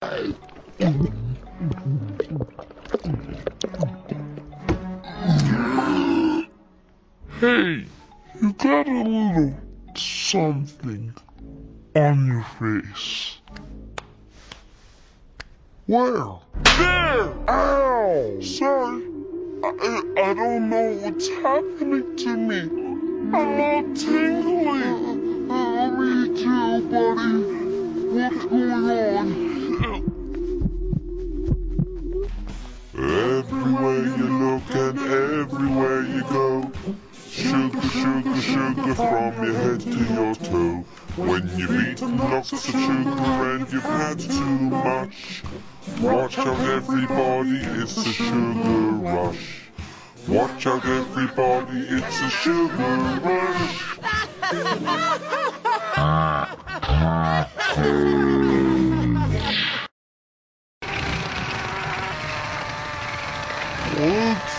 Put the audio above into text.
Hey, you got a little something on your face. Where? There! Ow! Sorry. I don't know what's happening to me. I'm all tingly. Me too, buddy. What's going on? Everywhere you look and everywhere you go, sugar, sugar, sugar from your head to your toe. When you've eaten lots of sugar and you've had too much, watch out everybody, it's a sugar rush. Watch out everybody, it's a sugar rush. What's